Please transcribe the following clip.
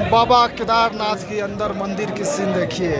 बाबा केदारनाथ के अंदर मंदिर की सीन देखिए।